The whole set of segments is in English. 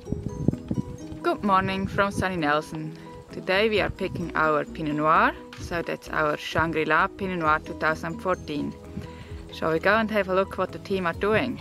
Good morning from sunny Nelson. Today we are picking our Pinot Noir, so that's our Shangri-La Pinot Noir 2014. Shall we go and have a look what the team are doing?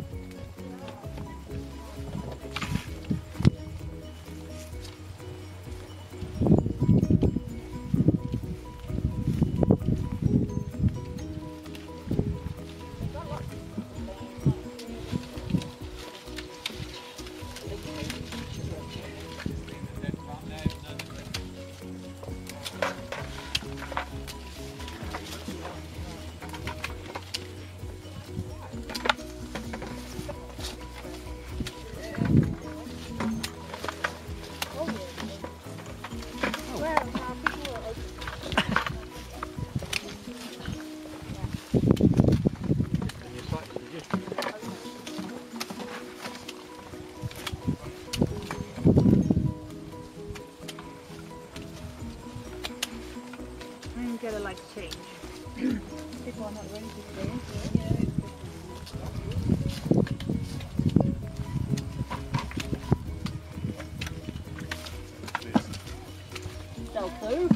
Get a light change. People are not ready to stay into it. Del blue.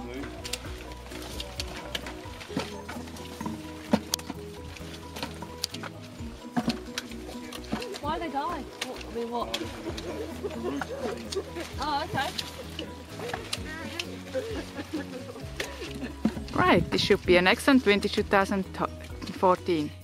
Why they die? What, I mean, what? Oh, okay. Right, this should be an excellent winter 2014.